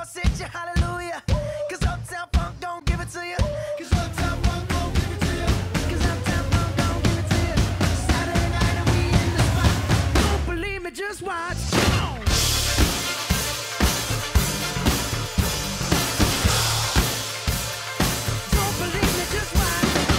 Girls hit you, hallelujah. Cause Uptown Funk don't give it to you. Cause Uptown Funk don't give it to you. Cause Uptown Funk don't give it to you. Saturday night and we in the spot. Don't believe me, just watch. Come on. Don't believe me, just watch.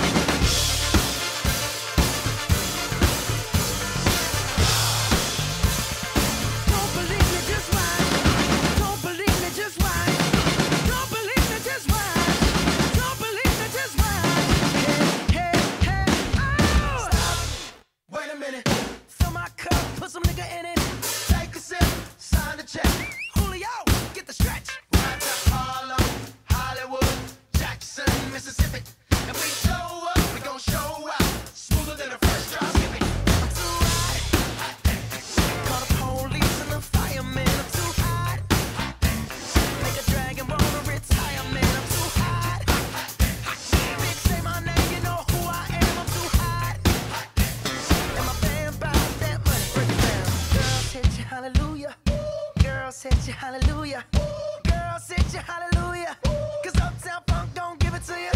Don't believe me, just watch. Don't believe me, just watch. Don't believe me, just watch. Don't believe me, just watch. Hey, hey, hey, oh! Stop. Wait a minute. Fill my cup, put some nigga in it. Take a sip, sign the check. Julio, get the stretch. Right to Harlem, Hollywood, Jackson, Mississippi. If we show up, we gon' show out. Smoother than a fresh drop skipping. I'm too hot. Call the police and the firemen. I'm too hot. Make a dragon wanna retire, man. I'm too hot. Bitch, say my name, you know who I am. I'm too hot. And my band bout that money. Break it down. Girls hit you, hallelujah. Girls hit you, hallelujah. Girls hit you, hallelujah. Cause Uptown Funk don't give it to you.